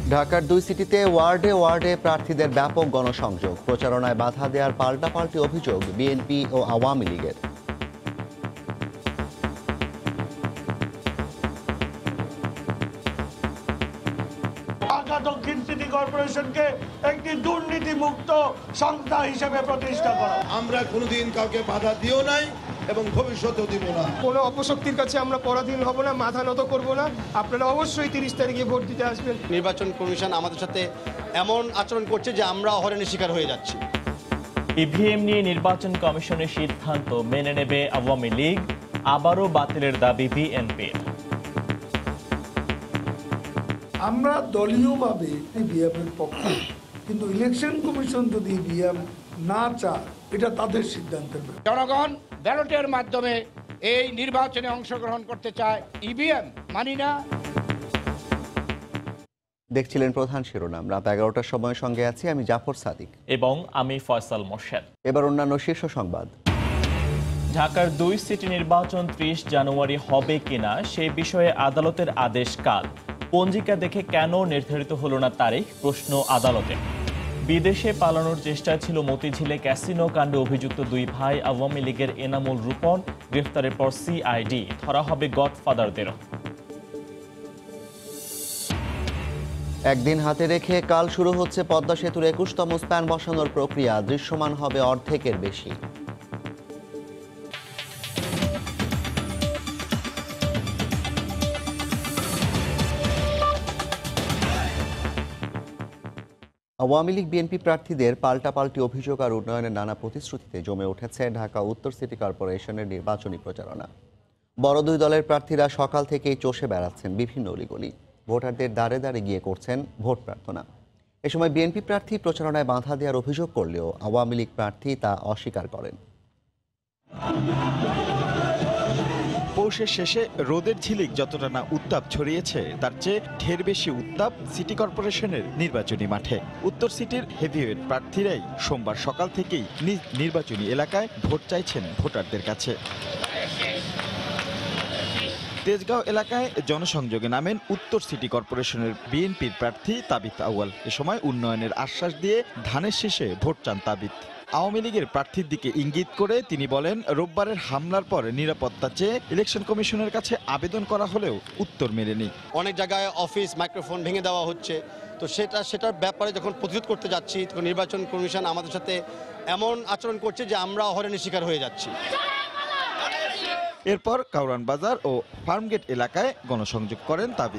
ঢাকার 2 সিটিতে ওয়ার্ডে ওয়ার্ডে প্রার্থীদের ব্যাপক গণসংযোগ, প্রচারণায় বাধা দেওয়ার পাল্টাপাল্টি অভিযোগ বিএনপি ও আওয়ামী লীগের। ঢাকা দক্ষিণ সিটি কর্পোরেশনকে একটি দুর্নীতিমুক্ত সংস্থা হিসেবে প্রতিষ্ঠা করা। আমরা কোনোদিন কাউকে বাধা দিও নাই এবং ভবিষ্যতেও দিব না। কোনো অপশক্তির কাছে আমরা পরাধীন হব না, মাথা নত করব না। আপনারা অবশ্যই 30 তারিখে ভোট দিতে আসবেন। নির্বাচন কমিশন আমাদের সাথে এমন আচরণ করছে যে আমরা হয়রানির শিকার হয়ে যাচ্ছি। ইভিএম নিয়ে নির্বাচন কমিশনের সিদ্ধান্ত মেনে নেবে আওয়ামী লীগ, আবারও বাতিলের দাবি বিএনপির। আমরা দলীয়ভাবে ইভিএমের পক্ষে, কিন্তু ইলেকশন কমিশন যদি ইভিএম না চায় এটা তাদের সিদ্ধান্তের ব্যাপার। জনগণ ব্যালটের মাধ্যমে এই নির্বাচনে অংশগ্রহণ করতে চায়, ইভিএম মানি না। দেখছিলেন প্রধান শিরোনাম। রাত 11টার সময় সঙ্গে আছি আমি জাফর সাদিক এবং আমি ফয়সাল মোর্শেদ। এবার অন্যান্য শীর্ষ সংবাদ। ঢাকার 2 সিটি নির্বাচন 30 জানুয়ারি হবে কিনা সেই বিষয়ে আদালতের আদেশ কাল। পঞ্জিকা দেখে কেন নির্ধারিত হলো না তারিখ, প্রশ্ন আদালতে। বিদেশে পালানোর চেষ্টায় ছিল মতিঝিলে ক্যাসিনো কাণ্ডে অভিযুক্ত 2 ভাই আওয়ামী লীগের এনামুল রূপন, গ্রেফতারের পর সিআইডি, ধরা হবে গডফাদারদেরও। একদিন হাতে রেখে কাল শুরু হচ্ছে পদ্মা সেতুর 21তম স্প্যান বসানোর প্রক্রিয়া, দৃশ্যমান হবে অর্ধেকের বেশি। আওয়ামী লীগ বিএনপি প্রার্থীদের পাল্টাপাল্টি অভিযোগ আর উন্নয়নের নানা প্রতিশ্রুতিতে জমে উঠেছে ঢাকা উত্তর সিটি কর্পোরেশনের নির্বাচনী প্রচারণা। বড় 2 দলের প্রার্থীরা সকাল থেকেই চষে বেড়াচ্ছেন বিভিন্ন অলিগলি, ভোটারদের দ্বারে দ্বারে গিয়ে করছেন ভোট প্রার্থনা। এ সময় বিএনপি প্রার্থী প্রচারণায় বাধা দেওয়ার অভিযোগ করলেও আওয়ামী লীগ প্রার্থী তা অস্বীকার করেন। পৌষের শেষে রোদের ঝিলিক যতটা না উত্তাপ ছড়িয়েছে তার চেয়ে ঢের বেশি উত্তাপ সিটি কর্পোরেশনের নির্বাচনী মাঠে। উত্তর সিটির হেভিওয়েট প্রার্থীরাই সোমবার সকাল থেকেই নিজ নির্বাচনী এলাকায় ভোট চাইছেন ভোটারদের কাছে। তেজগাঁও এলাকায় জনসংযোগে নামেন উত্তর সিটি কর্পোরেশনের বিএনপির প্রার্থী তাবিত আউয়াল। এ সময় উন্নয়নের আশ্বাস দিয়ে ধানের শীষে ভোট চান তাবিত। আওয়ামী লীগের প্রার্থীর দিকে ইঙ্গিত করে তিনি বলেন, রোববারের হামলার পর নিরাপত্তা চেয়ে ইলেকশন কমিশনের কাছে আবেদন করা হলেও উত্তর মেলেনি। অনেক জায়গায় অফিস মাইক্রোফোন ভেঙে দেওয়া হচ্ছে, তো সেটার ব্যাপারে যখন প্রতিরোধ করতে যাচ্ছি তখন নির্বাচন কমিশন আমাদের সাথে এমন আচরণ করছে যে আমরা হয়রানির শিকার হয়ে যাচ্ছি। এরপর কাউরান বাজার ও ফার্মগেট এলাকায় গণসংযোগ করেন তাবিত।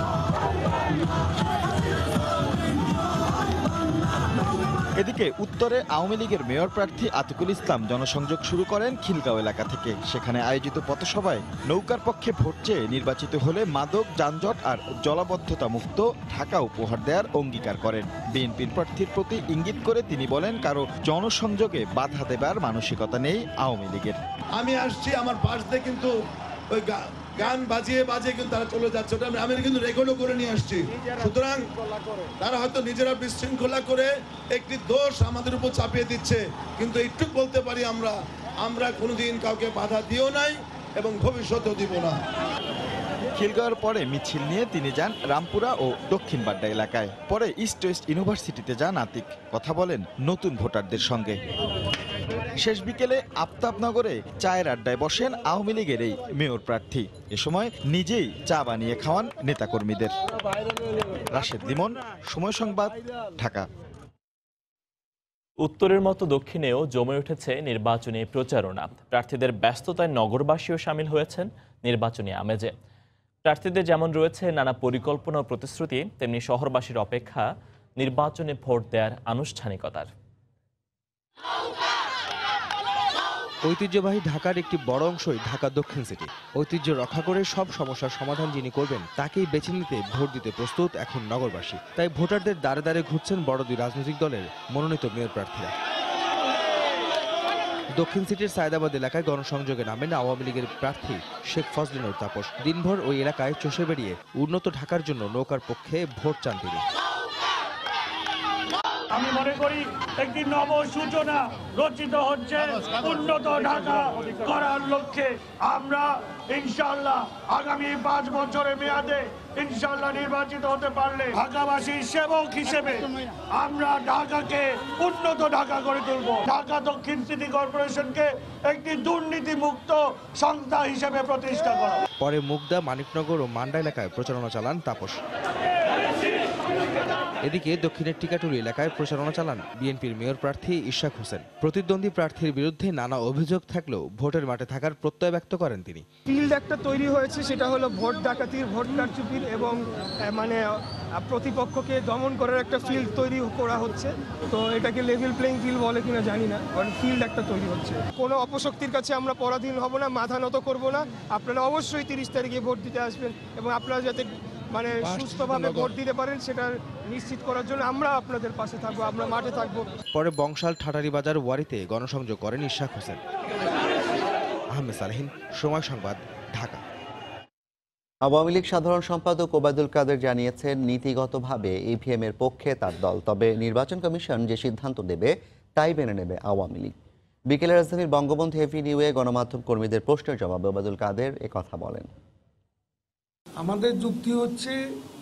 এদিকে উত্তরে আওয়ামী লীগের মেয়র প্রার্থী আতিকুল ইসলাম জনসংযোগ শুরু করেন খিলগাঁও এলাকা থেকে। সেখানে আয়োজিত পথসভায় নৌকার পক্ষে ভোট চেয়ে নির্বাচিত হলে মাদক, যানজট আর জলাবদ্ধতা মুক্ত ঢাকা উপহার দেওয়ার অঙ্গীকার করেন। বিএনপির প্রার্থীর প্রতি ইঙ্গিত করে তিনি বলেন, কারো জনসংযোগে বাধা দেবার মানসিকতা নেই আওয়ামী লীগের। আমি আসছি, আমার পাশ দিয়ে কিন্তু ওই গান বাজিয়ে কিন্তু তারা চলে যাচ্ছে, ওটা আমি কিন্তু রেকর্ডও করে নিয়ে আসছি। সুতরাং তারা হয়তো নিজেরা বিশৃঙ্খলা করে একটি দোষ আমাদের উপর চাপিয়ে দিচ্ছে, কিন্তু একটু বলতে পারি আমরা কোনোদিন কাউকে বাধা দিও নাই এবং ভবিষ্যতেও দিব না। খিলগাঁওয়ের পরে মিছিল নিয়ে তিনি যান রামপুরা ও দক্ষিণ বাড্ডা এলাকায়। পরে ইস্ট ওয়েস্ট ইউনিভার্সিটিতে যান আতিক, কথা বলেন নতুন ভোটারদের সঙ্গে। শেষ বিকেলে আফতাবনগরে চায়ের আড্ডায় বসেন আওয়ামী লীগের এই মেয়র প্রার্থী। এ সময় নিজেই চা বানিয়ে খাওয়ান নেতাকর্মীদের। রাশেদ লিমন, সময় সংবাদ, ঢাকা। উত্তরের মতো দক্ষিণেও জমে উঠেছে নির্বাচনী প্রচারণা। প্রার্থীদের ব্যস্ততায় নগরবাসীও সামিল হয়েছেন নির্বাচনী আমেজে। প্রার্থীদের যেমন রয়েছে নানা পরিকল্পনা ও প্রতিশ্রুতি, তেমনি শহরবাসীর অপেক্ষা নির্বাচনে ভোট দেওয়ার আনুষ্ঠানিকতার। ঐতিহ্যবাহী ঢাকার একটি বড় অংশই ঢাকা দক্ষিণ সিটি। ঐতিহ্য রক্ষা করে সব সমস্যার সমাধান যিনি করবেন তাকেই বেছে নিতে ভোট দিতে প্রস্তুত এখন নগরবাসী। তাই ভোটারদের দ্বারে দ্বারে ঘুরছেন বড় 2 রাজনৈতিক দলের মনোনীত মেয়র প্রার্থীরা। দক্ষিণ সিটির সায়দাবাদ এলাকায় গণসংযোগে নামেন আওয়ামী লীগের প্রার্থী শেখ ফজলিনুর তাপস। দিনভর ওই এলাকায় চষে বেরিয়ে উন্নত ঢাকার জন্য নৌকার পক্ষে ভোট চান তিনি। আমি মনে করি একটি নব সূচনা রচিত হচ্ছে উন্নত ঢাকা করার লক্ষ্যে। আমরা ইনশাআল্লাহ আগামী 5 বছরের মেয়াদে ইনশাআল্লাহ নির্বাচিত হতে পারলে ঢাকাবাসীর সেবক হিসেবে আমরা ঢাকাকে উন্নত ঢাকা গড়ে তুলব। ঢাকা দক্ষিণ সিটি কর্পোরেশনকে একটি দুর্নীতি মুক্ত সংস্থা হিসেবে প্রতিষ্ঠা করা। পরে মুগদা, মানিকনগর ও মান্ডা এলাকায় প্রচারণা চালান তাপস। এদিকে দক্ষিণের টিকাটুলি এলাকায় প্রচারণা চালান বিএনপির মেয়র প্রার্থী ইশাক হোসেন। প্রতিদ্বন্দ্বী প্রার্থীর বিরুদ্ধে নানা অভিযোগ থাকলেও ভোটের মাঠে থাকার প্রত্যয় ব্যক্ত করেন তিনি। ফিল্ড একটা তৈরি হয়েছে, সেটা হলো ভোট ডাকাতির, ভোট কারচুপির এবং প্রতিপক্ষকে দমন করার একটা ফিল্ড তৈরি করা হচ্ছে। তো এটাকে লেভেল প্লেইং ফিল্ড বলে কিনা জানি না, ফিল্ড একটা তৈরি হচ্ছে। কোনো অপশক্তির কাছে আমরা পরাধীন হব না, মাথা নত করব না। আপনারা অবশ্যই 30 তারিখে ভোট দিতে আসবেন এবং আপনারা যাতে সুস্থভাবে ভোট দিতে পারেন সেটা নিশ্চিত করার জন্য আমরা আপনাদের পাশে থাকবো, আমরা মাঠে থাকবো। পরে বংশাল ঠাটারি বাজার ওয়ারিতে গণসংযোগ করেন ইশাক হোসেন। আহমেদ সালেহিন, সময় সংবাদ, ঢাকা। আওয়ামী লীগ সাধারণ সম্পাদক ওবায়দুল কাদের জানিয়েছেন, নীতিগতভাবে ইভিএম এর পক্ষে তার দল, তবে নির্বাচন কমিশন যে সিদ্ধান্ত দেবে তাই মেনে নেবে আওয়ামী লীগ। বিকেলে রাজধানীর বঙ্গবন্ধু এভিনিউয়ে গণমাধ্যম কর্মীদের প্রশ্নের জবাবে ওবায়দুল কাদের একথা বলেন। আমাদের যুক্তি হচ্ছে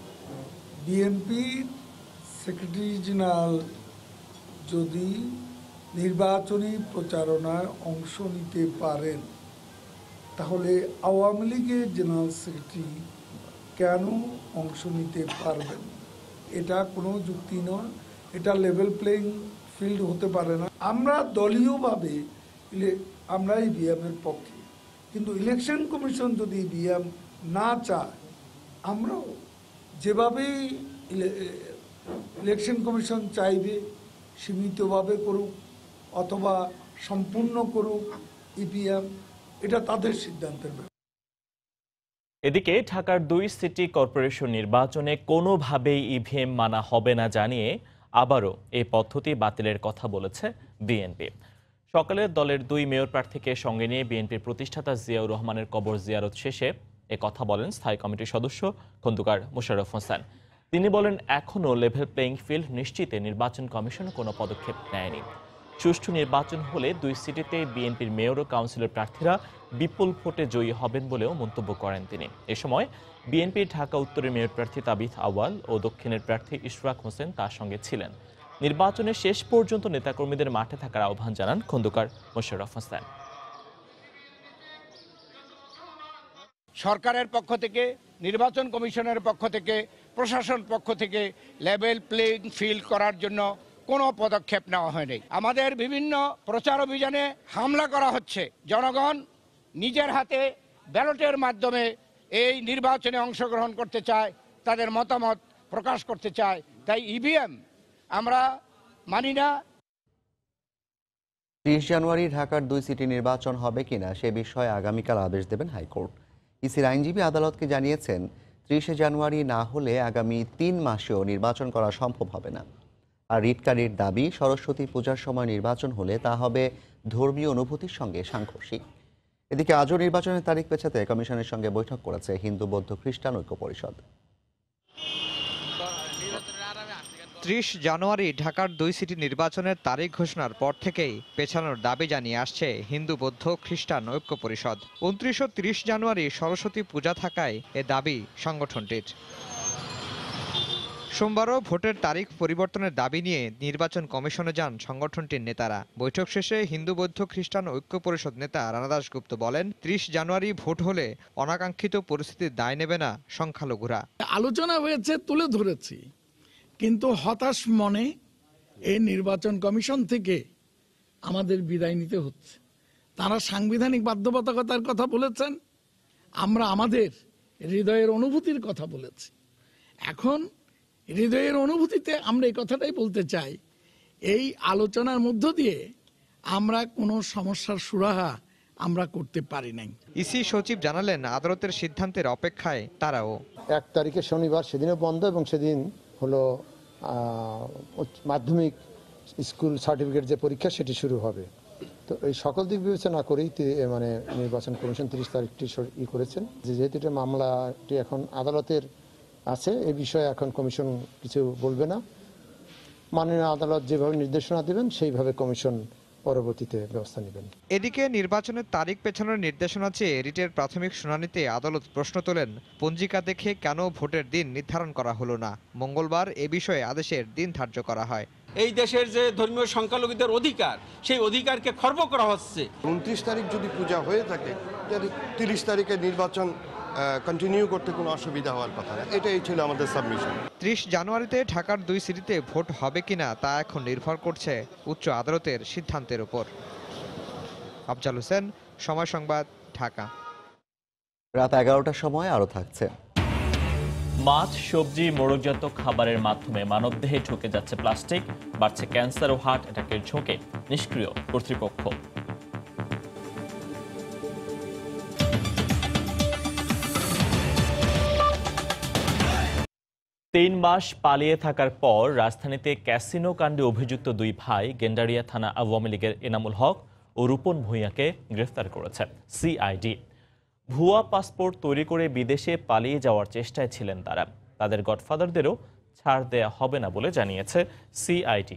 বিএনপি সেক্রেটারি জেনারেল যদি নির্বাচনী প্রচারণায় অংশ নিতে পারেন তাহলে আওয়ামী লীগের জেনারেল সেক্রেটারি কেন অংশ নিতে পারবেন? এটা কোনো যুক্তি নয়, এটা লেভেল প্লেইং ফিল্ড হতে পারে না। আমরা দলীয়ভাবে আমরা ইভিএমের পক্ষে, কিন্তু ইলেকশন কমিশন যদি ইভিএম না চায়, আমরাও যেভাবেই ইলেকশন কমিশন চাইবে সীমিতভাবে করুক অথবা সম্পূর্ণ করুক ইভিএম, এটা তাদের সিদ্ধান্তের ব্যাপার। এদিকে ঢাকার 2 সিটি কর্পোরেশন নির্বাচনে কোনোভাবেই ইভিএম মানা হবে না জানিয়ে আবারও এই পদ্ধতি বাতিলের কথা বলেছে বিএনপি। সকালে দলের 2 মেয়র প্রার্থীকে সঙ্গে নিয়ে বিএনপির প্রতিষ্ঠাতা জিয়াউর রহমানের কবর জিয়ারত শেষে এ কথা বলেন স্থায়ী কমিটির সদস্য খন্দকার মোশাররফ হোসেন। তিনি বলেন, এখনও লেভেল প্লেইং ফিল্ড নিশ্চিতে নির্বাচন কমিশন কোনো পদক্ষেপ নেয়নি। সুষ্ঠু নির্বাচন হলে 2 সিটিতে বিএনপির মেয়র ও কাউন্সিলর প্রার্থীরা বিপুল ভোটে জয়ী হবেন বলেও মন্তব্য করেন তিনি। এ সময় বিএনপির ঢাকা উত্তরের মেয়র প্রার্থী তাবিথ আওয়াল ও দক্ষিণের প্রার্থী ইশরাক হোসেন তার সঙ্গে ছিলেন। নির্বাচনের শেষ পর্যন্ত নেতাকর্মীদের মাঠে থাকার আহ্বান জানান খন্দকার মোশাররফ হোসেন। সরকারের পক্ষ থেকে, নির্বাচন কমিশনের পক্ষ থেকে, প্রশাসন পক্ষ থেকে লেভেল প্লেইং ফিল্ড করার জন্য কোনো পদক্ষেপ নেওয়া হয়নি। আমাদের বিভিন্ন প্রচার অভিযানে হামলা করা হচ্ছে। জনগণ নিজের হাতে ব্যালটের মাধ্যমে এই নির্বাচনে অংশগ্রহণ করতে চায়, তাদের মতামত প্রকাশ করতে চায়। তাই ইভিএম আমরা মানি না। 30 জানুয়ারি ঢাকার 2 সিটি নির্বাচন হবে কিনা সে বিষয়ে আগামীকাল আদেশ দেবেন হাইকোর্ট। ইসির আইনজীবী আদালতকে জানিয়েছেন, 30 জানুয়ারি না হলে আগামী 3 মাসেও নির্বাচন করা সম্ভব হবে না। আর রিটকারীর দাবি, সরস্বতী পূজার সময় নির্বাচন হলে তা হবে ধর্মীয় অনুভূতির সঙ্গে সাংঘর্ষিক। এদিকে আজও নির্বাচনের তারিখ পেছাতে কমিশনের সঙ্গে বৈঠক করেছে হিন্দু বৌদ্ধ খ্রিস্টান ঐক্য পরিষদ। 30 জানুয়ারি ঢাকার 2 সিটি নির্বাচনের তারিখ ঘোষণার পর থেকেই পেছানোর দাবি জানিয়ে আসছে হিন্দু বৌদ্ধ খ্রিস্টান ঐক্য পরিষদ। 29 ও 30 জানুয়ারি সরস্বতী পূজা থাকায় এ দাবি সংগঠনটির। সোমবারও ভোটের তারিখ পরিবর্তনের দাবি নিয়ে নির্বাচন কমিশনে যান সংগঠনটির নেতারা। বৈঠক শেষে হিন্দু বৌদ্ধ খ্রিস্টান ঐক্য পরিষদ নেতা রানা দাশগুপ্ত বলেন, 30 জানুয়ারি ভোট হলে অনাকাঙ্ক্ষিত পরিস্থিতির দায় নেবে না সংখ্যালঘুরা। আলোচনা হয়েছে, তুলে ধরেছি, কিন্তু হতাশ মনে এই নির্বাচন কমিশন থেকে আমাদের বিদায় নিতে হচ্ছে। তারা সাংবিধানিক বাধ্যবাধকতার কথা বলেছেন, আমরা আমাদের হৃদয়ের অনুভূতির কথা বলেছি। এখন হৃদয়ের অনুভূতিতে আমরা এই কথাটাই বলতে চাই, এই আলোচনার মধ্য দিয়ে আমরা কোনো সমস্যার সুরাহা আমরা করতে পারি নাই। ইসি সচিব জানালেন, আদালতের সিদ্ধান্তের অপেক্ষায় তারাও। 1 তারিখে শনিবার, সেদিনও বন্ধ এবং সেদিন হলো মাধ্যমিক স্কুল সার্টিফিকেট যে পরীক্ষা সেটি শুরু হবে। তো এই সকল দিক বিবেচনা করেই মানে নির্বাচন কমিশন 30 তারিখটি করেছেন। যেহেতু এটা মামলাটি এখন আদালতের আছে, এই বিষয়ে এখন কমিশন কিছু বলবে না। মাননীয় আদালত যেভাবে নির্দেশনা দেবেন সেইভাবে কমিশন পরবর্তীতে ব্যবস্থা নেবেন। এদিকে নির্বাচনের তারিখ পেছানোর নির্দেশনা চেয়ে রিটের প্রাথমিক শুনানিতে আদালত প্রশ্ন তোলেন, পঞ্জিকা দেখে কেন ভোটের দিন নির্ধারণ করা হলো না। মঙ্গলবার এ বিষয়ে আদেশের দিন ধার্য করা হয়। এই দেশের যে ধর্মীয় সংখ্যালঘুদের অধিকার, সেই অধিকারকে খর্ব করা হচ্ছে। 29 তারিখ যদি পূজা হয়ে থাকে, 30 তারিখে নির্বাচন কন্টিনিউ করতে কোনো অসুবিধা হওয়ার কথা না। এটাই ছিল আমাদের সাবমিশন। 30 জানুয়ারিতে ঢাকার 2 সিটিতে ভোট হবে কিনা তা এখন নির্ভর করছে উচ্চ আদালতের সিদ্ধান্তের উপর। আফজাল হোসেন, সময় সংবাদ, ঢাকা। রাত 11টার সময় আরও থাকছে। মাছ, সবজি, মোড়কজাত খাবারের মাধ্যমে মানবদেহে ঢুকে যাচ্ছে প্লাস্টিক, বাড়ছে ক্যান্সার ও হার্ট অ্যাটাকের ঝুঁকি, নিষ্ক্রিয় কর্তৃপক্ষ। 3 মাস পালিয়ে থাকার পর রাজধানীতে ক্যাসিনো কাণ্ডে অভিযুক্ত 2 ভাই গেন্ডারিয়া থানা আওয়ামী লীগের এনামুল হক ও রূপন ভূঁইয়াকে গ্রেফতার করেছে সিআইডি। ভুয়া পাসপোর্ট তৈরি করে বিদেশে পালিয়ে যাওয়ার চেষ্টায় ছিলেন তারা। তাদের গডফাদারদেরও ছাড় দেয়া হবে না বলে জানিয়েছে সিআইডি।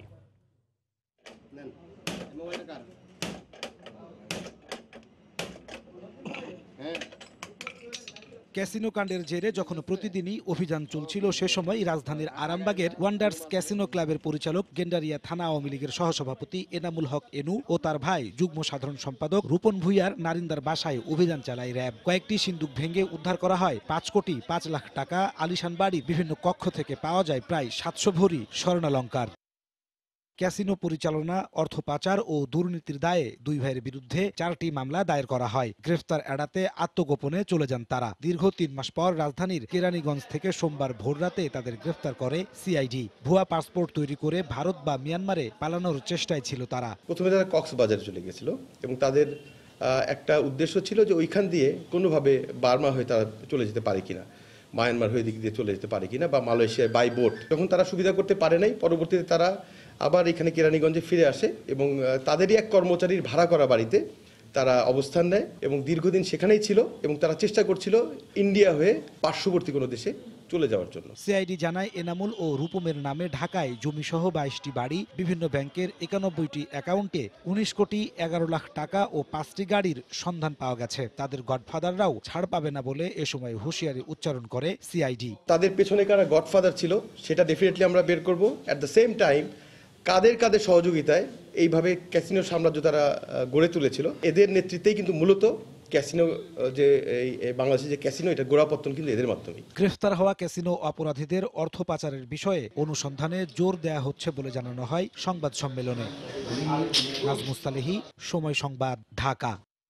ক্যাসিনো কাণ্ডের জেরে যখন প্রতিদিনই অভিযান চলছিল, সে সময় রাজধানীর আরামবাগের ওয়ান্ডার্স ক্যাসিনো ক্লাবের পরিচালক গেন্ডারিয়া থানা আওয়ামী লীগের সহসভাপতি এনামুল হক এনু ও তার ভাই যুগ্ম সাধারণ সম্পাদক রূপন ভূঁইয়ার নারিন্দার বাসায় অভিযান চালায় র্যাব। কয়েকটি সিন্দুক ভেঙে উদ্ধার করা হয় 5 কোটি 5 লাখ টাকা, আলিশান বাড়ির বিভিন্ন কক্ষ থেকে পাওয়া যায় প্রায় 700 ভরি স্বর্ণালংকার। ক্যাসিনো পরিচালনা, অর্থ পাচার ও দুর্নীতির দায়ে 2 ভাইয়ের বিরুদ্ধে 4টি মামলা দায়ের করা হয়। গ্রেফতার এড়াতে আত্মগোপনে চলে যান তারা। দীর্ঘ 3 মাস পর রাজধানীর কেরানীগঞ্জ থেকে সোমবার ভোররাতে তাদের গ্রেফতার করে সিআইডি। ভুয়া পাসপোর্ট তৈরি করে ভারত বা মিয়ানমারে পালানোর চেষ্টায় ছিল তারা। প্রথমে তারা কক্সবাজারে চলে গেছিল এবং তাদের একটা উদ্দেশ্য ছিল যে ওইখান দিয়ে কোনোভাবে বার্মা হয়ে তারা চলে যেতে পারে কিনা, মায়ানমার হয়ে দিক দিয়ে চলে যেতে পারে কিনা, বা মালয়েশিয়ায় বাই বোট। যখন তারা সুবিধা করতে পারে নাই, পরবর্তীতে তারা আবার এখানে কেরানীগঞ্জে ফিরে আসে এবং তাদেরই এক কর্মচারীর ভাড়া করা বাড়িতে তারা অবস্থান নেয় এবং দীর্ঘদিন সেখানেই ছিল এবং তারা চেষ্টা করছিল ইন্ডিয়া হয়ে পার্শ্ববর্তী কোনো দেশে চলে যাওয়ার জন্য। সিআইডি জানায়, এনামুল ও রূপমের নামে ঢাকায় জমিসহ 22টি বাড়ি, বিভিন্ন ব্যাংকের 91টি অ্যাকাউন্টে 19 কোটি 11 লাখ টাকা ও 5টি গাড়ির সন্ধান পাওয়া গেছে। তাদের গডফাদাররাও ছাড় পাবে না বলে এ সময় হুঁশিয়ারি উচ্চারণ করে সিআইডি। তাদের পেছনে কারা গডফাদার ছিল সেটা ডেফিনেটলি আমরা বের করব। অ্যাট দ্য সেম টাইম কাদের কাদের সহযোগিতায় এইভাবে ক্যাসিনো সাম্রাজ্য তারা গড়ে তুলেছিল, এদের নেতৃত্বেই কিন্তু মূলত ক্যাসিনো যে বাংলাদেশে যে ক্যাসিনো, এটা গোড়াপত্তন কিন্তু এদের মাধ্যমে। গ্রেফতার হওয়া ক্যাসিনো অপরাধীদের অর্থ পাচারের বিষয়ে অনুসন্ধানে জোর দেয়া হচ্ছে বলে জানানো হয় সংবাদ সম্মেলনে। নাজমুস্তালেহি, সময় সংবাদ, ঢাকা।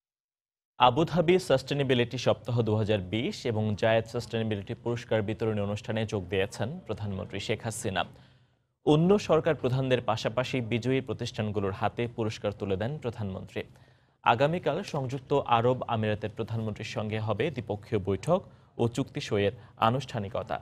আবুধাবি সাস্টেনেবিলিটি সপ্তাহ 2020 এবং জায়েদ সাস্টেনেবিলিটি পুরস্কার বিতরণী অনুষ্ঠানে যোগ দিয়েছেন প্রধানমন্ত্রী শেখ হাসিনা। অন্য সরকার প্রধানদের পাশাপাশি বিজয়ী প্রতিষ্ঠানগুলোর হাতে পুরস্কার তুলে দেন প্রধানমন্ত্রী। আগামীকাল সংযুক্ত আরব আমিরাতের প্রধানমন্ত্রীর সঙ্গে হবে দ্বিপক্ষীয় বৈঠক ও চুক্তি সইয়ের আনুষ্ঠানিকতা।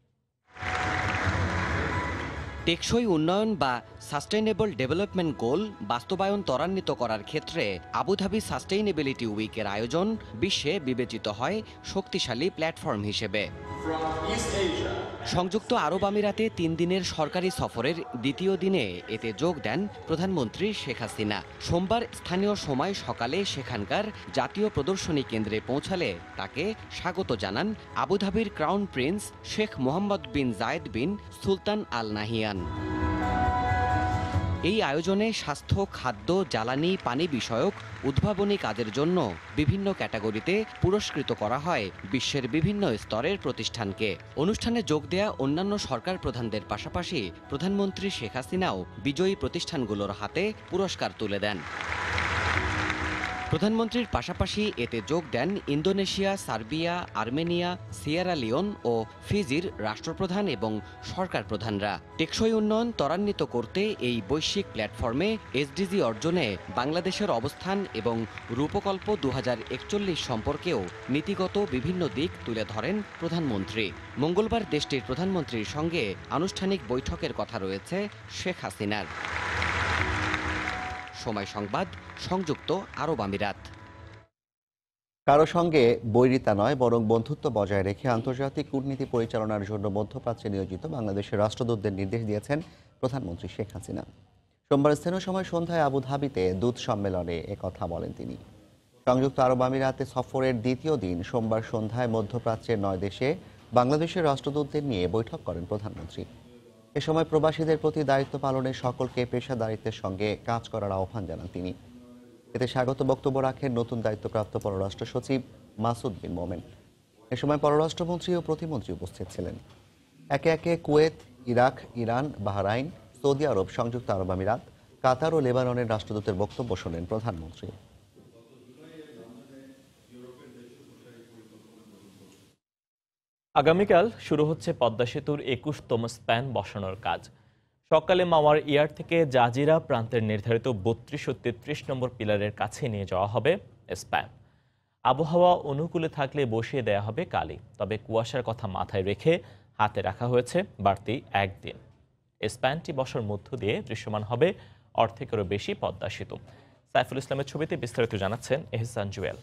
টেকসই উন্নয়ন বা সাস্টেইনেবল ডেভেলপমেন্ট গোল বাস্তবায়ন ত্বরান্বিত করার ক্ষেত্রে আবুধাবি সাস্টেইনেবিলিটি উইকের আয়োজন বিশ্বে বিবেচিত হয় শক্তিশালী প্ল্যাটফর্ম হিসেবে। সংযুক্ত আরব আমিরাতে 3 দিনের সরকারি সফরের দ্বিতীয় দিনে এতে যোগ দেন প্রধানমন্ত্রী শেখ হাসিনা। সোমবার স্থানীয় সময় সকালে সেখানকার জাতীয় প্রদর্শনী কেন্দ্রে পৌঁছালে তাকে স্বাগত জানান আবুধাবির crown prince Sheikh Mohammed bin Zayed bin Sultan Al Nahyan. এই আয়োজনে স্বাস্থ্য, খাদ্য, জ্বালানি, পানি বিষয়ক উদ্ভাবনী কাজের জন্য বিভিন্ন ক্যাটাগরিতে পুরস্কৃত করা হয় বিশ্বের বিভিন্ন স্তরের প্রতিষ্ঠানকে। অনুষ্ঠানে যোগ দেয়া অন্যান্য সরকার প্রধানদের পাশাপাশি প্রধানমন্ত্রী শেখ হাসিনাও বিজয়ী প্রতিষ্ঠানগুলোর হাতে পুরস্কার তুলে দেন। প্রধানমন্ত্রীর পাশাপাশি এতে যোগ দেন Indonesia, Serbia, Armenia, Sierra Leone ও ফিজির রাষ্ট্রপ্রধান এবং সরকার প্রধানরা। টেকসই উন্নয়ন ত্বরান্বিত করতে এই বৈশ্বিক প্ল্যাটফর্মে এসডিজি অর্জনে বাংলাদেশের অবস্থান এবং রূপকল্প 2041 সম্পর্কেও নীতিগত বিভিন্ন দিক তুলে ধরেন প্রধানমন্ত্রী। মঙ্গলবার দেশটির প্রধানমন্ত্রীর সঙ্গে আনুষ্ঠানিক বৈঠকের কথা রয়েছে শেখ হাসিনার। সময় সংবাদ, সংযুক্ত আরব আমিরাত। কারো সঙ্গে বৈরিতা নয়, বরং বন্ধুত্ব বজায় রেখে আন্তর্জাতিক কূটনীতি পরিচালনার জন্য মধ্যপ্রাচ্যে নিয়োজিত বাংলাদেশের রাষ্ট্রদূতদের নির্দেশ দিয়েছেন প্রধানমন্ত্রী শেখ হাসিনা। সোমবার স্থানীয় সময় সন্ধ্যায় আবুধাবিতে দূত সম্মেলনে একথা বলেন তিনি। সংযুক্ত আরব আমিরাতে সফরের দ্বিতীয় দিন সোমবার সন্ধ্যায় মধ্যপ্রাচ্যের 9 দেশে বাংলাদেশের রাষ্ট্রদূতদের নিয়ে বৈঠক করেন প্রধানমন্ত্রী। এ সময় প্রবাসীদের প্রতি দায়িত্ব পালনে সকলকে পেশাদারিত্বের সঙ্গে কাজ করার আহ্বান জানান তিনি। এতে স্বাগত বক্তব্য রাখেন নতুন দায়িত্বপ্রাপ্ত পররাষ্ট্র সচিব মাসুদ বিন মোমেন। এ সময় পররাষ্ট্রমন্ত্রী ও প্রতিমন্ত্রী উপস্থিত ছিলেন। একে একে Kuwait, Iraq, Iran, Bahrain, Saudi Arab, সংযুক্ত আরব আমিরাত, কাতার ও লেবাননের রাষ্ট্রদূতের বক্তব্য শোনেন প্রধানমন্ত্রী। আগামীকাল শুরু হচ্ছে পদ্মা সেতুর 21তম স্প্যান বসানোর কাজ। সকালে মাওয়ার ইয়ার থেকে জাজিরা প্রান্তের নির্ধারিত 32 ও 33 নম্বর পিলারের কাছে নিয়ে যাওয়া হবে স্প্যান। আবহাওয়া অনুকূলে থাকলে বসিয়ে দেয়া হবে কালই, তবে কুয়াশার কথা মাথায় রেখে হাতে রাখা হয়েছে বাড়তি একদিন। স্প্যানটি বসার মধ্য দিয়ে দৃশ্যমান হবে অর্ধেকেরও বেশি পদ্মা সেতু। সাইফুল ইসলামের ছবিতে বিস্তারিত জানাচ্ছেন এহসান জুয়েল।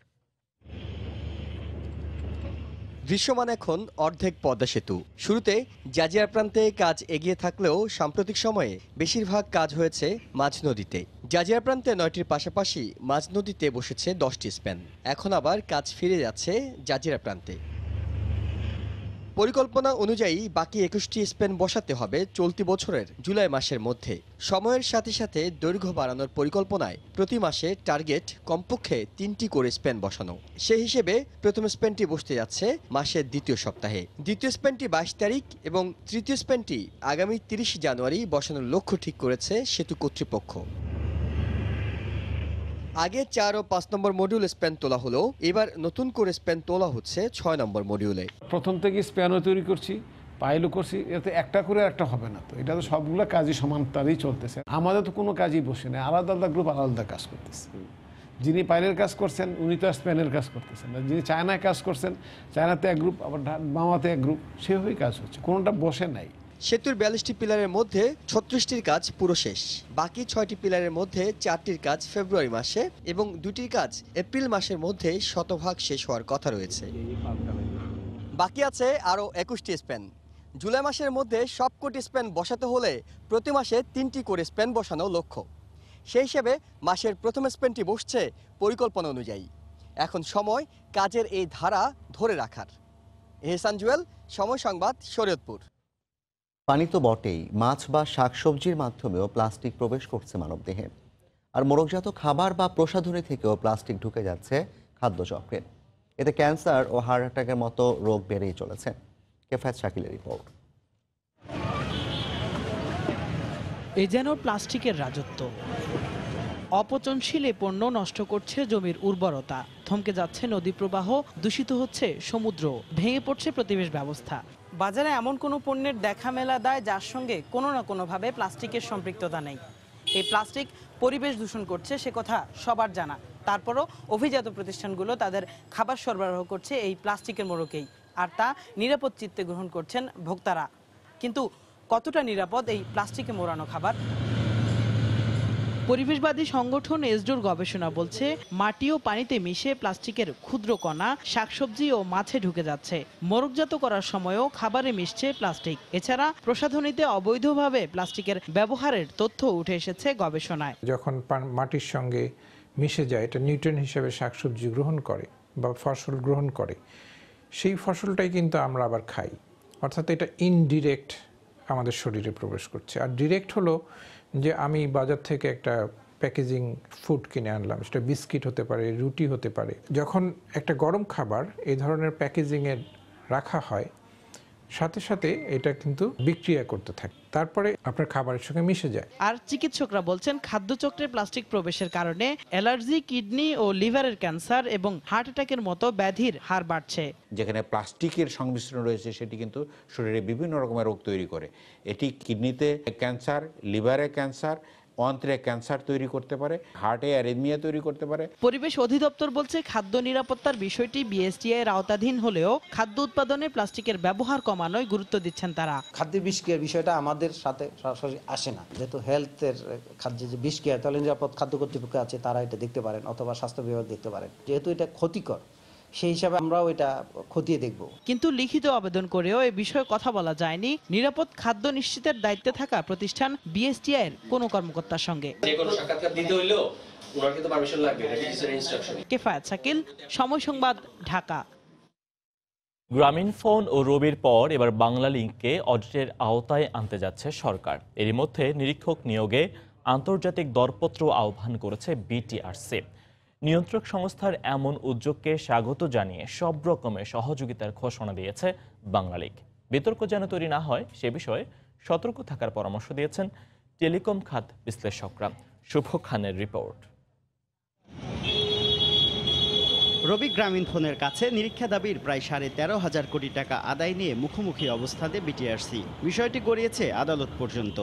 দৃশ্যমান এখন অর্ধেক পদ্মা সেতু। শুরুতে জাজিরা প্রান্তে কাজ এগিয়ে থাকলেও সাম্প্রতিক সময়ে বেশিরভাগ কাজ হয়েছে মাঝ নদীতে। জাজিরা প্রান্তে 9টির পাশাপাশি মাঝ নদীতে বসেছে 10টি স্প্যান। এখন আবার কাজ ফিরে যাচ্ছে জাজিরা প্রান্তে। পরিকল্পনা অনুযায়ী বাকি 21টি স্প্যান বসাতে হবে চলতি বছরের জুলাই মাসের মধ্যে। সময়ের সাথে সাথে দৈর্ঘ্য বাড়ানোর পরিকল্পনায় প্রতি মাসে টার্গেট কমপক্ষে 3টি করে স্প্যান বসানো। সেই হিসেবে প্রথম স্প্যানটি বসতে যাচ্ছে মাসের দ্বিতীয় সপ্তাহে, দ্বিতীয় স্প্যানটি 22 তারিখ এবং তৃতীয় স্প্যানটি আগামী 30 জানুয়ারি বসানোর লক্ষ্য ঠিক করেছে সেতু কর্তৃপক্ষ। আগে 4 ও 5 নম্বর মডিউল স্প্যান তোলা হলো, এবার নতুন করে স্প্যান তোলা হচ্ছে 6 নম্বর মডিউলে। প্রথম থেকে স্প্যানও তৈরি করছি, পাইলও করছি, এতে একটা করে একটা হবে না, তো এটা তো সবগুলো কাজই সমান্তরালেই চলতেছে। আমাদের তো কোনো কাজই বসে না, আলাদা আলাদা গ্রুপ আলাদা কাজ করতেছে। যিনি পাইলের কাজ করছেন উনি তো স্প্যানের কাজ করতেছেন না, যিনি চায়নায় কাজ করছেন চায়নাতে এক গ্রুপ, আবার মামাতে এক গ্রুপ, সেভাবেই কাজ হচ্ছে, কোনোটা বসে নাই। সেতুর 42টি পিলারের মধ্যে 36টির কাজ পুরো শেষ। বাকি 6টি পিলারের মধ্যে 4টির কাজ ফেব্রুয়ারি মাসে এবং 2টির কাজ এপ্রিল মাসের মধ্যে শতভাগ শেষ হওয়ার কথা রয়েছে। বাকি আছে আরও 21টি স্প্যান। জুলাই মাসের মধ্যে সবকটি স্প্যান বসাতে হলে প্রতি মাসে 3টি করে স্প্যান বসানো লক্ষ্য। সেই হিসেবে মাসের প্রথম স্প্যানটি বসছে পরিকল্পনা অনুযায়ী। এখন সময় কাজের এই ধারা ধরে রাখার। এহসান জুয়েল, সময় সংবাদ, শরীয়তপুর। পানি তো বটেই, মাছ বা শাকসবজির মাধ্যমেও প্লাস্টিক প্রবেশ করছে মানবদেহে। আর মোড়কজাত খাবার বা প্রসাধনী থেকেও প্লাস্টিক ঢুকে যাচ্ছে খাদ্যচক্রে। এতে ক্যান্সার ও হার্ট অ্যাটাকের মতো রোগ বেড়েই চলেছে। কেফায়েত শাকিলের রিপোর্ট। এ যেন প্লাস্টিকের রাজত্ব। অপচনশীল এ পণ্য নষ্ট করছে জমির উর্বরতা, থমকে যাচ্ছে নদী প্রবাহ, দূষিত হচ্ছে সমুদ্র, ভেঙে পড়ছে পরিবেশ ব্যবস্থা। বাজারে এমন কোনো পণ্যের দেখা মেলা দেয় যার সঙ্গে কোনো না কোনোভাবে প্লাস্টিকের সম্পৃক্ততা নেই। এই প্লাস্টিক পরিবেশ দূষণ করছে সে কথা সবার জানা, তারপরও অভিজাত প্রতিষ্ঠানগুলো তাদের খাবার সরবরাহ করছে এই প্লাস্টিকের মোড়কেই, আর তা নিরাপদ চিত্তে গ্রহণ করছেন ভোক্তারা। কিন্তু কতটা নিরাপদ এই প্লাস্টিকে মোড়ানো খাবার? পরিবেশবাদী সংগঠন এসডোর গবেষণা বলছে, মাটি ও পানিতে মিশে প্লাস্টিকের ক্ষুদ্র কণা শাকসবজি ও মাছে ঢুকে যাচ্ছে। মোড়কজাত করার সময়ও খাবারে মিশছে প্লাস্টিক। এছাড়া প্রসাধনীতে অবৈধভাবে প্লাস্টিকের ব্যবহারের তথ্য উঠে এসেছে গবেষণায়। যখন মাটির সঙ্গে মিশে যায়, এটা নিউট্রিয়েন্ট হিসেবে শাকসবজি গ্রহণ করে বা ফসল গ্রহণ করে, সেই ফসলটাই কিন্তু আমরা আবার খাই। অর্থাৎ এটা ইনডিরেক্ট আমাদের শরীরে প্রবেশ করছে। আর ডিরেক্ট হলো যে আমি বাজার থেকে একটা প্যাকেজিং ফুড কিনে আনলাম, সেটা বিস্কিট হতে পারে, রুটি হতে পারে। যখন একটা গরম খাবার এই ধরনের প্যাকেজিংয়ে রাখা হয়, সাথে সাথে এটা কিন্তু বিক্রিয়া করতে থাকে, তারপরে আপনার খাবারের সঙ্গে মিশে যায়। আর চিকিৎসকরা বলছেন, খাদ্যচক্রে প্লাস্টিক প্রবেশের কারণে অ্যালার্জি, কিডনি ও লিভারের ক্যান্সার এবং হার্ট অ্যাটাকের মতো ব্যাধির হার বাড়ছে। যেখানে প্লাস্টিকের সংমিশ্রণ রয়েছে সেটি কিন্তু শরীরে বিভিন্ন রকমের রোগ তৈরি করে। এটি কিডনিতে ক্যান্সার, লিভারে ক্যান্সার, অন্ত্রে ক্যান্সার তৈরি করতে পারে, হার্টে অ্যারিথমিয়া তৈরি করতে পারে। পরিবেশ অধিদপ্তর বলছে, খাদ্য নিরাপত্তার বিষয়টি বিএসটিআই এর আওতাধীন হলেও খাদ্য উৎপাদনে প্লাস্টিকের ব্যবহার কমানোয় গুরুত্ব দিচ্ছেন তারা। খাদ্যের বিষক্রিয়ার বিষয়টা আমাদের সাথে সরাসরি আসে না, যেহেতু হেলথের খাদ্যের যে বিষক্রিয়া, তাহলে নিরাপদ খাদ্য কর্তৃপক্ষ আছে, তারা এটা দেখতে পারেন, অথবা স্বাস্থ্য বিভাগ দেখতে পারেন। যেহেতু এটা ক্ষতিকর, সেই হিসাবে আমরাও এটা খতিয়ে দেখব। কিন্তু লিখিত আবেদন করেও এ বিষয়ে কথা বলা যায়নি নিরাপদ খাদ্য নিশ্চিতের দায়িত্বে থাকা প্রতিষ্ঠান বিএসটিআই এর কোনো কর্মকর্তার সঙ্গে। কেফায়েত শাকিল, সময় সংবাদ, ঢাকা। গ্রামীণ ফোন ও রবির পর এবার বাংলা লিংককে অডিটের আওতায় আনতে যাচ্ছে সরকার। এরই মধ্যে নিরীক্ষক নিয়োগে আন্তর্জাতিক দরপত্র আহ্বান করেছে বিটিআরসি। নিয়ন্ত্রক সংস্থার এমন উদ্যোগকে স্বাগত জানিয়ে সব রকমের সহযোগিতার ঘোষণা দিয়েছে বাংলা লিংক। বিতর্ক যেন তৈরি না হয় সে বিষয়ে সতর্ক থাকার পরামর্শ দিয়েছেন টেলিকম খাত বিশ্লেষকরা। শুভ খানের রিপোর্ট। রবি গ্রামীণ ফোনের কাছে নিরীক্ষা দাবির প্রায় 13,500 কোটি টাকা আদায় নিয়ে মুখোমুখি অবস্থাতে বিটিআরসি। বিষয়টি গড়িয়েছে আদালত পর্যন্ত।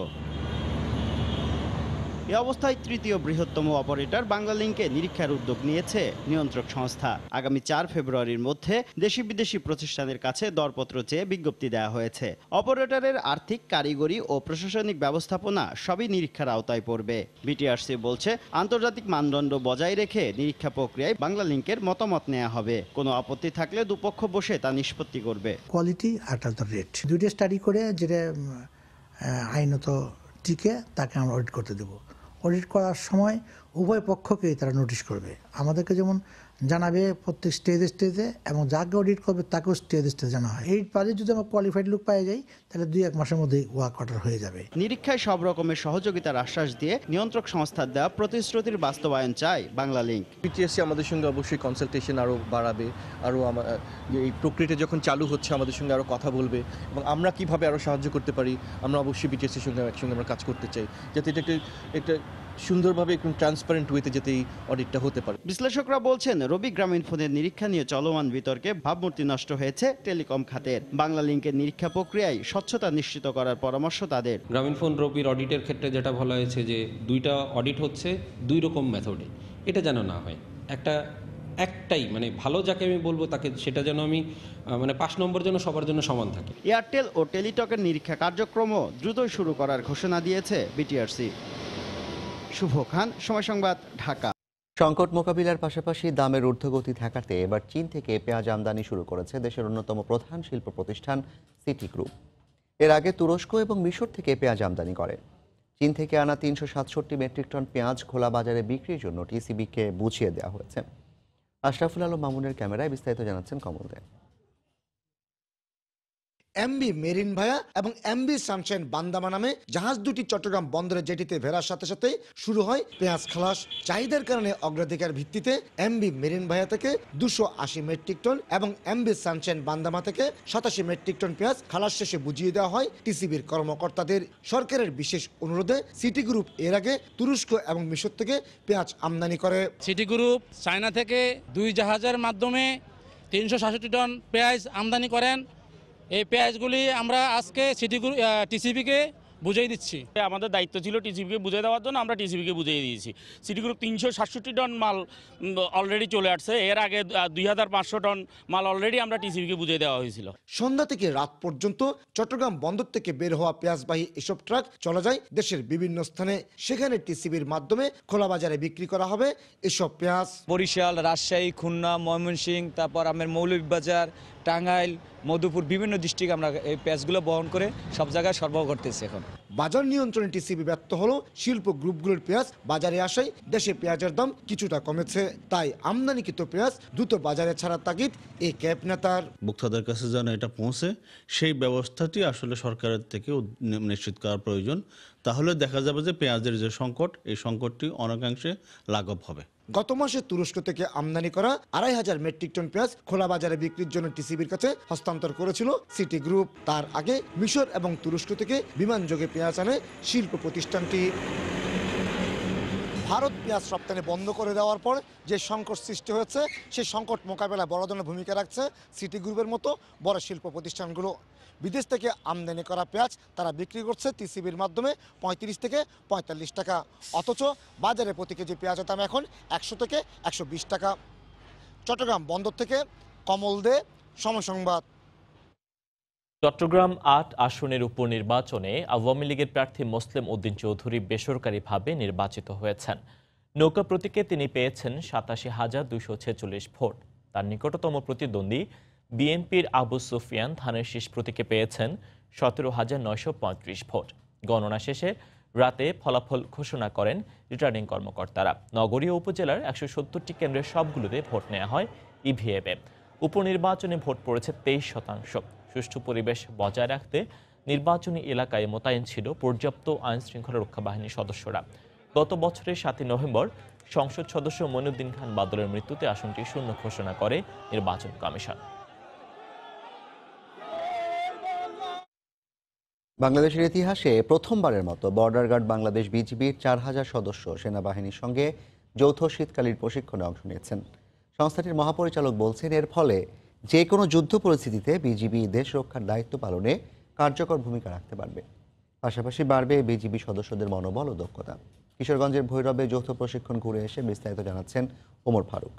এ অবস্থায় তৃতীয় বৃহত্তম অপারেটর বাংলা লিংকে নিরীক্ষার উদ্যোগ নিয়েছে নিয়ন্ত্রক সংস্থা। আগামী 4 ফেব্রুয়ারির মধ্যে দেশি বিদেশি প্রতিষ্ঠানের কাছে দরপত্র চেয়ে বিজ্ঞপ্তি দেওয়া হয়েছে। অপারেটরের আর্থিক, কারিগরি ও প্রশাসনিক ব্যবস্থাপনা সবই নিরীক্ষার আওতায় পড়বে। বিটিআরসি বলছে, আন্তর্জাতিক মানদণ্ড বজায় রেখে নিরীক্ষা প্রক্রিয়ায় বাংলা লিংকের মতামত নেওয়া হবে। কোনো আপত্তি থাকলে দুপক্ষ বসে তা নিষ্পত্তি করবে। কোয়ালিটি আর রেট দুইটা স্টাডি করে যেটা আইনত টিকে তাকে আমরা অডিট করতে দেব। অডিট করার সময় উভয় পক্ষকেই তারা নোটিশ করবে। আমাদেরকে যেমন জানাবে প্রত্যেক স্টেজে এবং যাকে অডিট করবে তাকেও স্টেজে জানা হয়। এই পারে যদি আমরা কোয়ালিফাইড লোক পাই যাই তাহলে 2-1 মাসের মধ্যে ওয়ার্ক অর্ডার হয়ে যাবে। নিরীক্ষায় সব রকমের সহযোগিতার আশ্বাস দিয়ে নিয়ন্ত্রক সংস্থার দেওয়া প্রতিশ্রুতির বাস্তবায়ন চায় বাংলা লিংক। বিটিআরসি আমাদের সঙ্গে অবশ্যই কনসালটেশন আরও বাড়াবে, আরও এই প্রক্রিয়াটা যখন চালু হচ্ছে আমাদের সঙ্গে আরও কথা বলবে এবং আমরা কিভাবে আরও সাহায্য করতে পারি আমরা অবশ্যই বিটিআরসির সঙ্গে একসঙ্গে আমরা কাজ করতে চাই, যাতে এটা একটা সুন্দরভাবে একদম ট্রান্সপারেন্ট ওয়েতে যাতে এই অডিটটা হতে পারে। বিশ্লেষকরা বলছেন, রবি গ্রামীণ ফোনের নিরীক্ষা নিয়ে চলমান বিতর্কে ভাবমূর্তি নষ্ট হয়েছে টেলিকম খাতের। বাংলা লিংকের নিরীক্ষা প্রক্রিয়ায় স্বচ্ছতা নিশ্চিত করার পরামর্শ তাদের। গ্রামীণ ফোন রবির অডিটের ক্ষেত্রে যেটা বলা হয়েছে যে 2টা অডিট হচ্ছে 2 রকম মেথডে, এটা যেন না হয়। একটাই মানে ভালো যাকে আমি বলবো তাকে সেটা যেন আমি 5 নম্বর যেন সবার জন্য সমান থাকে। এয়ারটেল ও টেলিটকের নিরীক্ষা কার্যক্রমও দ্রুতই শুরু করার ঘোষণা দিয়েছে বিটিআরসি। শুভ খান, সময় সংবাদ, ঢাকা। সংকট মোকাবিলার পাশাপাশি দামের ঊর্ধ্বগতি ঠেকাতে এবার চীন থেকে পেঁয়াজ আমদানি শুরু করেছে দেশের অন্যতম প্রধান শিল্প প্রতিষ্ঠান সিটি গ্রুপ। এর আগে তুরস্ক এবং মিশর থেকে পেঁয়াজ আমদানি করে। চীন থেকে আনা 367 মেট্রিক টন পেঁয়াজ খোলা বাজারে বিক্রির জন্য টিসিবিকে বুঝিয়ে দেওয়া হয়েছে। আশরাফুল আলম মামুনের ক্যামেরায় বিস্তারিত জানাচ্ছেন কমল দে। এমবি মেরিন ভায়া এবং এমবি সানশাইন বান্দামা নামে জাহাজ দুটি চট্টগ্রাম বন্দরের জেটিতে ফেরার সাথে সাথে শুরু হয় পেঁয়াজ খালাস। চাহিদার কারণে অগ্রাধিকার ভিত্তিতে এমবি মেরিন ভায়া থেকে 280 মেট্রিক টন এবং এমবি সানশাইন বান্দামা থেকে 87 মেট্রিক টন পেঁয়াজ খালাস শেষে বুঝিয়ে দেওয়া হয় টিসিবির কর্মকর্তাদের। সরকারের বিশেষ অনুরোধে সিটি গ্রুপ এর আগে তুরস্ক এবং মিশর থেকে পেঁয়াজ আমদানি করে। সিটি গ্রুপ চায়না থেকে 2 জাহাজের মাধ্যমে 367 টন পেঁয়াজ আমদানি করেন। এই পেঁয়াজগুলি আমরা আজকে টিসিবিকে বুঝিয়ে দিচ্ছি। আমাদের দায়িত্ব ছিল টিসিবিকে বুঝিয়ে দেওয়ার জন্য, আমরা টিসিবিকে বুঝিয়ে দিয়েছি। সিটি গ্রুপ 367 টন মাল অলরেডি চলে আসছে। এর আগে 2500 টন মাল অলরেডি আমরা টিসিবিকে বুঝিয়ে দেওয়া হয়েছিল। সন্ধ্যা থেকে রাত পর্যন্ত চট্টগ্রাম বন্দর থেকে বের হওয়া পেঁয়াজবাহী এসব ট্রাক চলে যায় দেশের বিভিন্ন স্থানে। সেখানে টিসিবির মাধ্যমে খোলা বাজারে বিক্রি করা হবে এসব পেঁয়াজ। বরিশাল, রাজশাহী, খুলনা, ময়মনসিংহ, তারপর আমার মৌলভীবাজার, টাঙ্গাইল, মধুপুর, বিভিন্ন ডিস্ট্রিক্ট আমরা এই পেঁয়াজগুলো বহন করে সব জায়গায় সরবরাহ করতেছি। এখন বাজার নিয়ন্ত্রণে টিসিবি ব্যর্থ হলো। শিল্প গ্রুপগুলোর পেঁয়াজ বাজারে আসায় দেশে পেঁয়াজের দাম কিছুটা কমেছে। তাই আমদানিকৃত পেঁয়াজ দ্রুত বাজারে ছাড়ার তাগিদ এই ক্যাব নেতার। ভোক্তাদের কাছে যেন এটা পৌঁছে সেই ব্যবস্থাটি আসলে সরকারের থেকে নিশ্চিত করার প্রয়োজন। তাহলে দেখা যাবে যে পেঁয়াজের যে সংকট, এই সংকটটি অনেকাংশে লাঘব হবে। গত মাসে তুরস্ক থেকে আমদানি করা 2500 মেট্রিক টন পেঁয়াজ খোলা বাজারে বিক্রির জন্য টিসিবির কাছে হস্তান্তর করেছিল সিটি গ্রুপ। তার আগে মিশর এবং তুরস্ক থেকে বিমানযোগে পেঁয়াজ আনে শিল্প প্রতিষ্ঠানটি। ভারত পেঁয়াজ রপ্তানি বন্ধ করে দেওয়ার পর যে সংকট সৃষ্টি হয়েছে, সেই সংকট মোকাবেলায় বড় ধরনের ভূমিকা রাখছে সিটি গ্রুপের মতো বড় শিল্প প্রতিষ্ঠানগুলো। বিদেশ থেকে আমদানি করা পেঁয়াজ তারা বিক্রি করছে টিসিবির মাধ্যমে 35 থেকে 45 টাকা। অথচ বাজারে প্রতি কেজি পেঁয়াজের দাম এখন 100 থেকে 120 টাকা। চট্টগ্রাম বন্দর থেকে কমল দে, সময় সংবাদ। চট্টগ্রাম 8 আসনের উপনির্বাচনে আওয়ামী লীগের প্রার্থী মোসলেম উদ্দিন চৌধুরী বেসরকারিভাবে নির্বাচিত হয়েছেন। নৌকা প্রতীকে তিনি পেয়েছেন 87,246 ভোট। তার নিকটতম প্রতিদ্বন্দ্বী বিএনপির আবু সুফিয়ান ধানের শীষ প্রতীকে পেয়েছেন 17,935 ভোট। গণনা শেষে রাতে ফলাফল ঘোষণা করেন রিটার্নিং কর্মকর্তারা। নগরীয় উপজেলার 170টি কেন্দ্রের সবগুলোতে ভোট নেওয়া হয় ইভিএমে। উপনির্বাচনে ভোট পড়েছে 23%। সুষ্ঠু পরিবেশ বজায় রাখতে নির্বাচনী এলাকায় মোতায়েন ছিল পর্যাপ্ত আইন শৃঙ্খলা রক্ষা বাহিনীর সদস্যরা। গত বছরের 7 নভেম্বর সংসদ সদস্য মইনুদ্দিন খান বাদলের মৃত্যুতে আসনটি শূন্য ঘোষণা করে নির্বাচন কমিশন। বাংলাদেশের ইতিহাসে প্রথমবারের মতো বর্ডার গার্ড বাংলাদেশ বিজিবির 4000 সদস্য সেনাবাহিনীর সঙ্গে যৌথ শীতকালীন প্রশিক্ষণে অংশ নিয়েছেন। সংস্থাটির মহাপরিচালক বলছেন, এর ফলে যে কোনো যুদ্ধ পরিস্থিতিতে বিজিবি দেশ রক্ষার দায়িত্ব পালনে কার্যকর ভূমিকা রাখতে পারবে। পাশাপাশি বাড়বে বিজিবি সদস্যদের মনোবল ও দক্ষতা। কিশোরগঞ্জের ভৈরবে যৌথ প্রশিক্ষণ ঘুরে এসে বিস্তারিত জানাচ্ছেন ওমর ফারুক।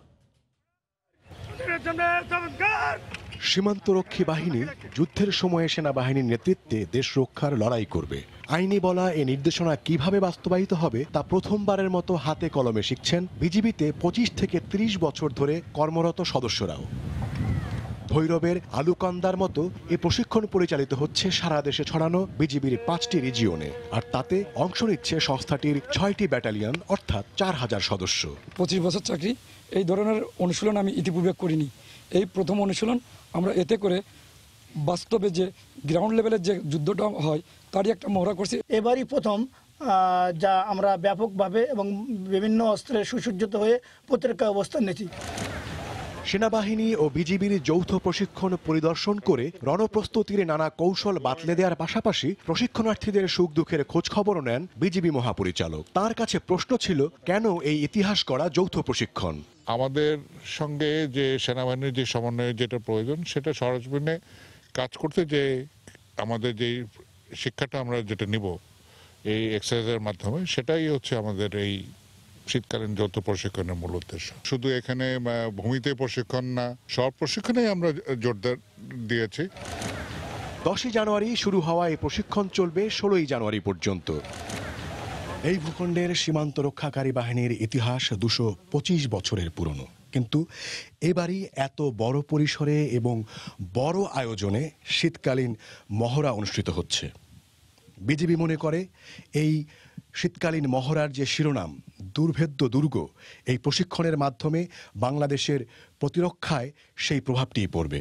সীমান্তরক্ষী বাহিনী যুদ্ধের সময়ে সেনাবাহিনীর নেতৃত্বে দেশ রক্ষার লড়াই করবে। আইনি বলা এ নির্দেশনা কিভাবে বাস্তবায়িত হবে তা প্রথমবারের মতো হাতে কলমে শিখছেন বিজিবিতে 25 থেকে 30 বছর ধরে কর্মরত সদস্যরাও। ভৈরবের আলুকান্দার মতো এ প্রশিক্ষণ পরিচালিত হচ্ছে সারা দেশে ছড়ানো বিজিবির 5টি রিজিয়নে, আর তাতে অংশ নিচ্ছে সংস্থাটির 6টি ব্যাটালিয়ন, অর্থাৎ 4000 সদস্য। 25 বছর চাকরি, এই ধরনের অনুশীলন আমি ইতিপূর্বে করিনি। এই প্রথম অনুশীলন। আমরা এতে করে বাস্তবে যে গ্রাউন্ড লেভেলের যে যুদ্ধটা হয় তারই একটা মহড়া করছি। এবারই প্রথম যা আমরা ব্যাপকভাবে এবং বিভিন্ন অস্ত্রে সুসজ্জিত হয়ে প্রতিরক্ষা অবস্থান নিয়েছি। সেনাবাহিনী ও বিজিবির যৌথ প্রশিক্ষণ পরিদর্শন করে রণপ্রস্তুতির নানা কৌশল বাতলে দেওয়ার পাশাপাশি প্রশিক্ষণার্থীদের সুখ দুঃখের খোঁজ খবরও নেন বিজিবি মহাপরিচালক। তার কাছে প্রশ্ন ছিল, কেন এই ইতিহাস গড়া যৌথ প্রশিক্ষণ? আমাদের সঙ্গে যে সেনাবাহিনীর যে সমন্বয়ের যেটা প্রয়োজন সেটা সরজমিনে কাজ করতে, যে আমাদের যে শিক্ষাটা আমরা যেটা নিব এই এক্সারসাইজের মাধ্যমে, সেটাই হচ্ছে আমাদের এই শীতকালীন যৌথ প্রশিক্ষণের মূল উদ্দেশ্য। শুধু এখানে ভূমিতে প্রশিক্ষণ না, সব প্রশিক্ষণেই আমরা জোরদার দিয়েছি। 10 জানুয়ারি শুরু হওয়া এই প্রশিক্ষণ চলবে 16 জানুয়ারি পর্যন্ত। এই ভূখণ্ডের সীমান্ত রক্ষাকারী বাহিনীর ইতিহাস 225 বছরের পুরনো, কিন্তু এবারই এত বড় পরিসরে এবং বড় আয়োজনে শীতকালীন মহড়া অনুষ্ঠিত হচ্ছে। বিজিবি মনে করে এই শীতকালীন মহড়ার যে শিরোনাম দুর্ভেদ্য দুর্গ, এই প্রশিক্ষণের মাধ্যমে বাংলাদেশের প্রতিরক্ষায় সেই প্রভাবটিই পড়বে।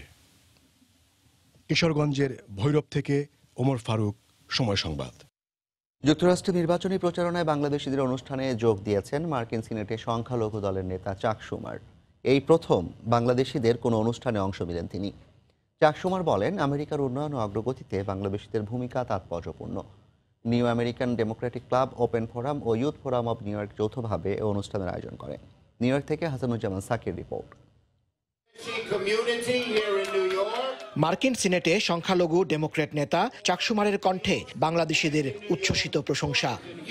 কিশোরগঞ্জের ভৈরব থেকে ওমর ফারুক, সময় সংবাদ। যুক্তরাষ্ট্রে নির্বাচনী প্রচারণায় বাংলাদেশিদের অনুষ্ঠানে যোগ দিয়েছেন মার্কিন সিনেটে সংখ্যালঘু দলের নেতা চাক সুমার। এই প্রথম বাংলাদেশিদের কোনো অনুষ্ঠানে অংশ নিলেন তিনি। চাক সুমার বলেন, আমেরিকার উন্নয়ন ও অগ্রগতিতে বাংলাদেশিদের ভূমিকা তাৎপর্যপূর্ণ। New American Democratic Club, Open Forum ও Youth Forum of New York যৌথভাবে এই অনুষ্ঠানের আয়োজন করে। নিউ ইয়র্ক থেকে হাসানুজ্জামান সাকির রিপোর্ট। মার্কিন সিনেটে সংখ্যালঘু ডেমোক্রেট নেতা চাক সুমারের কণ্ঠে বাংলাদেশিদের উচ্ছ্বসিত প্রশংসা।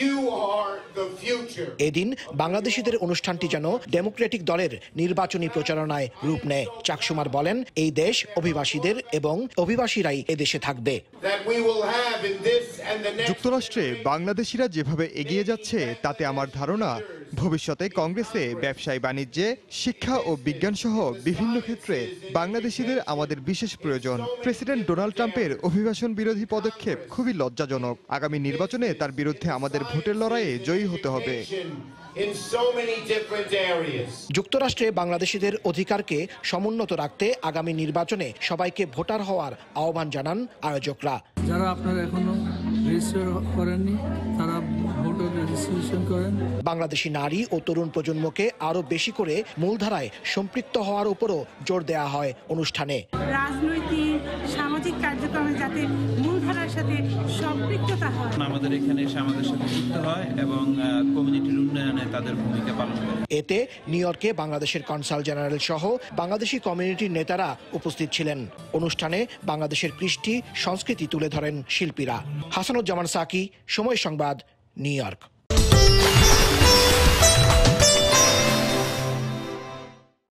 এদিন বাংলাদেশিদের অনুষ্ঠানটি যেন ডেমোক্রেটিক দলের নির্বাচনী প্রচারণায় রূপ নেয়। চাক সুমার বলেন, এই দেশ অভিবাসীদের এবং অভিবাসীরাই এদেশে থাকবে। যুক্তরাষ্ট্রে বাংলাদেশিরা যেভাবে এগিয়ে যাচ্ছে তাতে আমার ধারণা ভবিষ্যতে কংগ্রেসে ব্যবসায়, বাণিজ্যে, শিক্ষা ও বিজ্ঞান সহ বিভিন্ন ক্ষেত্রে বাংলাদেশিদের আমাদের বিশেষ প্রয়োজন। প্রেসিডেন্ট ডোনাল্ড ট্রাম্পের অভিবাসন বিরোধী পদক্ষেপ খুবই লজ্জাজনক। আগামী নির্বাচনে তার বিরুদ্ধে আমাদের ভোটের লড়াইয়ে জয়ী হতে হবে। যুক্তরাষ্ট্রে বাংলাদেশিদের অধিকারকে সমুন্নত রাখতে আগামী নির্বাচনে সবাইকে ভোটার হওয়ার আহ্বান জানান আয়োজকরা। যারা আপনারা এখনো রেজিস্টার করেননি তারা ভোটার রেজিস্ট্রেশন করেন। বাংলাদেশি নারী ও তরুণ প্রজন্মকে আরো বেশি করে মূলধারায় সম্পৃক্ত হওয়ার উপরও জোর দেওয়া হয় অনুষ্ঠানে। রাজনৈতিক সামাজিক কার্যক্রমে যাতে মূলধারার সাথে সম্পৃক্ততা হয়, আমাদের এখানে এসে আমাদের সাথে যুক্ত হয় এবং কমিউনিটির উন্নয়নে তাদের ভূমিকা পালন করে। এতে নিউ ইয়র্কে বাংলাদেশের কনসাল জেনারেল সহ বাংলাদেশি কমিউনিটির নেতারা উপস্থিত ছিলেন। অনুষ্ঠানে বাংলাদেশের কৃষ্টি সংস্কৃতি তুলে ধরেন শিল্পীরা। হাসানুজ্জামান সাকি, সময় সংবাদ, নিউ ইয়র্ক।